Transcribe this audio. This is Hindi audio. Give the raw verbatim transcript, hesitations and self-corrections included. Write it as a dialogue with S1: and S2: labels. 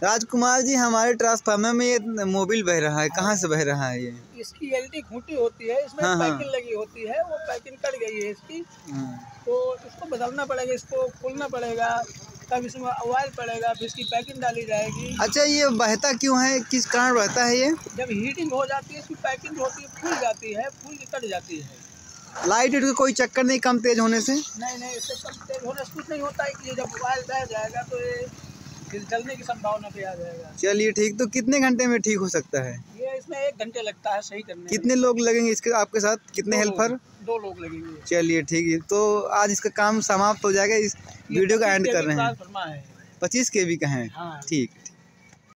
S1: राजकुमार जी, हमारे ट्रांसफार्मर में ये मोबिल बह रहा है, कहाँ से बह रहा है ये?
S2: इसकी एलटी खूंटी होती है, इसमें
S1: हाँ, हाँ।
S2: पैकिंग लगी होती है, वो पैकिंग कट गई है इसकी।
S1: हाँ।
S2: तो इसको बदलना पड़ेगा, इसको खोलना पड़ेगा, तब इसमें ऑयल पड़ेगा, फिर इसकी पैकिंग डाली जाएगी।
S1: अच्छा, ये बहता क्यों है, किस कारण बहता है ये?
S2: जब हीटिंग हो जाती है, इसकी पैकिंग होती है, फूल जाती है, फूल के कट जाती है।
S1: लाइट का कोई चक्कर नहीं कम तेज होने से?
S2: नहीं नहीं, इससे कम तेज होने से कुछ नहीं होता है कि ये जब ऑयल बह जाएगा तो ये फिर जलने की संभावना पे आ जाएगा।
S1: चलिए ठीक, तो कितने घंटे में ठीक हो सकता है?
S2: ये इसमें एक घंटे लगता है सही करने।
S1: कितने लोग लगेंगे इसके आपके साथ, कितने हेल्पर?
S2: दो लोग लगेंगे।
S1: चलिए ठीक है, तो आज इसका काम समाप्त हो जाएगा। इस वीडियो का एंड कर रहे हैं।
S2: है
S1: पच्चीस के बी का है।
S2: हाँ।
S1: ठीक।